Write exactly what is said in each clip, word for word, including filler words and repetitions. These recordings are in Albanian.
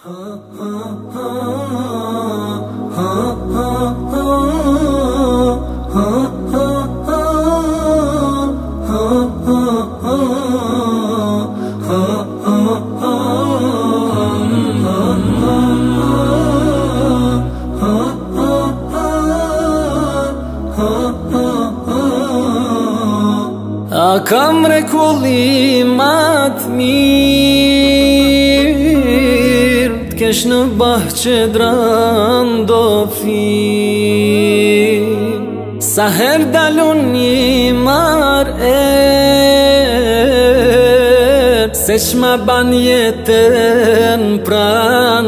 A kam rekullimat mirë, t'kesh në bahqe drandofin. Sa her dalun një mar er, se qma ban jetën pran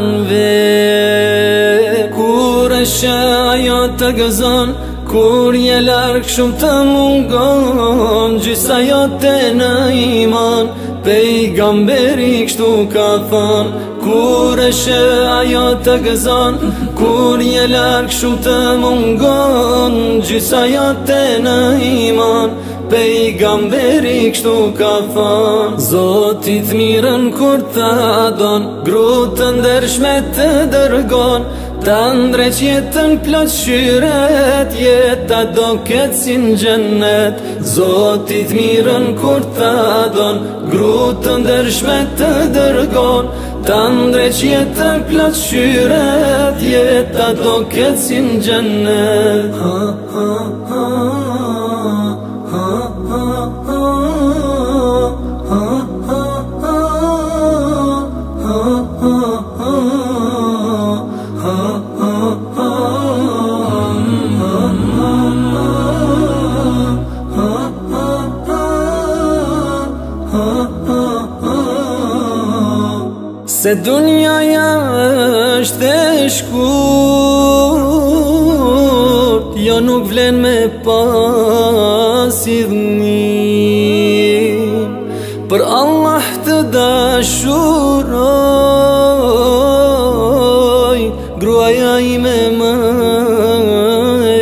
ver. Kur e shë ajo të gëzon, kur je larkë shumë të mungon, gjysa jote në iman, pejgamberi kështu ka thon. Kur e shë ajo të gëzon, kur je larkë shumë të mungon, gjysa jote në iman, pejgamberi kështu ka thon. Zotit mirën kur ta don, grutën ndershme të dërgon, ta ndreq jetën plot shyret, jeta do ketë si në gjennet. Zotit mirën kur ta don, grutën ndershme të dërgon, ta ndreq jetën plot shyret, jeta do ketë si në gjennet. Ha, ha, ha, ha, ha, ha, ha, ha, ha, ha, ha. Se dunjaja është e shkurt, jo nuk vlen me pas idhnim. Për Allah të dashuroj, gruaja ime më e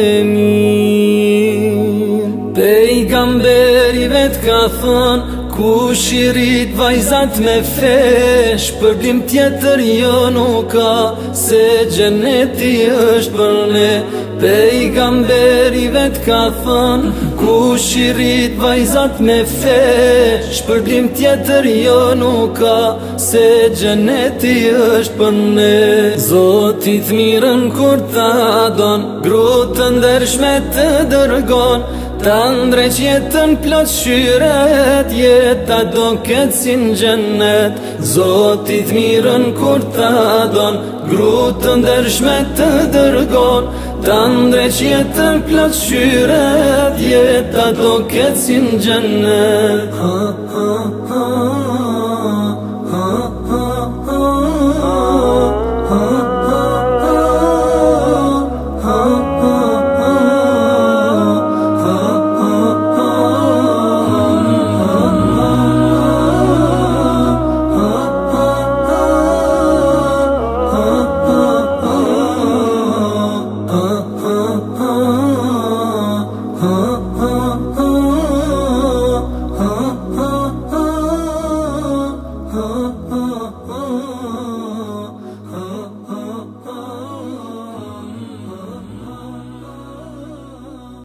mirë. Pejgamberi vet ka thon, kush i rrit vajzat me fesh, përblim tjetër jo nuk ka, se gjeneti është për ne. Pejgamberi vet ka thon, kush i rrit vajzat me fesh, përblim tjetër jo nuk ka, se gjeneti është për ne. Zotit mirën kur ta don, grutën ndershme të dërgon, ta ndreq jetën plot shyret, jeta do ketë si në gjennet. Zotit mirën kur ta don, grutën ndershme të dërgon, ta ndreq jetën plot shyret, jeta do ketë si në gjennet. Ha, ha, ha.